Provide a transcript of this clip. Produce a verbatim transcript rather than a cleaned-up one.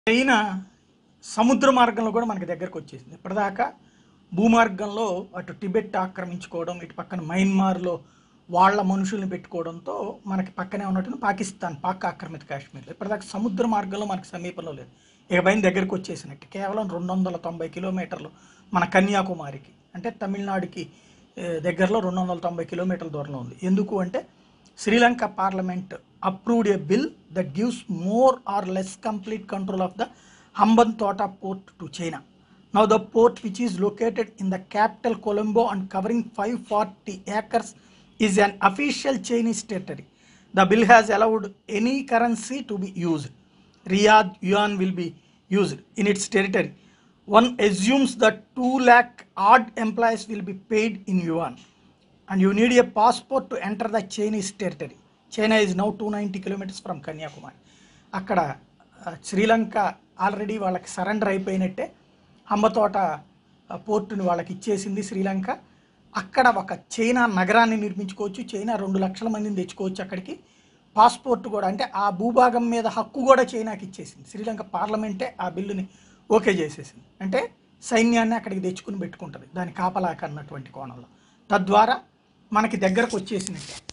China సముద్ర మార్గంలో కూడా మనకి దగ్గరకు వచ్చేసింది. ఇప్పటిదాకా భూమార్గంలో అటు టిబెట్ ఆక్రమించుకోవడం, ఇటు పక్కన మయన్మార్లో వాళ్ళ మనుషుల్ని పెట్టుకోవడంతో మనకి పక్కనే ఉన్నట్టు పాకిస్తాన్, పాక్ ఆక్రమిత కాశ్మీర్లో ఇప్పటిదాకా సముద్ర మార్గంలో మనకి సమీపంలో లేదు. ఇక పైన దగ్గరకు వచ్చేసినట్టు కేవలం రెండు వందల తొంభై కిలోమీటర్లు మన కన్యాకుమారికి, అంటే తమిళనాడుకి దగ్గరలో రెండు వందల తొంభై కిలోమీటర్ల దూరంలో ఉంది. ఎందుకు అంటే Sri Lanka parliament approved a bill that gives more or less complete control of the Hambantota port to China. Now the port, which is located in the capital Colombo and covering five hundred forty acres, is an official Chinese territory. The bill has allowed any currency to be used. Riyadh yuan will be used in its territory. One assumes that two lakh odd employees will be paid in yuan, and you need a passport to enter the Chinese territory. China is now two hundred ninety kilometers from Kanyakumari. అక్కడ Sri Lanka already వాళ్ళకి surrender అయిపోయినట్టే, హంబతోట పోర్టుని వాళ్ళకి ఇచ్చేసింది శ్రీలంక. అక్కడ ఒక China నగరాన్ని నిర్మించుకోవచ్చు, China రెండు లక్షల మందిని తెచ్చుకోవచ్చు అక్కడికి. పాస్పోర్ట్ కూడా, అంటే ఆ భూభాగం మీద హక్కు కూడా చైనాకి ఇచ్చేసింది. శ్రీలంక పార్లమెంటే ఆ బిల్లుని ఓకే చేసేసింది. అంటే సైన్యాన్ని అక్కడికి తెచ్చుకుని పెట్టుకుంటుంది దాని కాపలాక అన్నటువంటి కోణంలో. తద్వారా మనకి దగ్గరకు వచ్చేసినట్టే.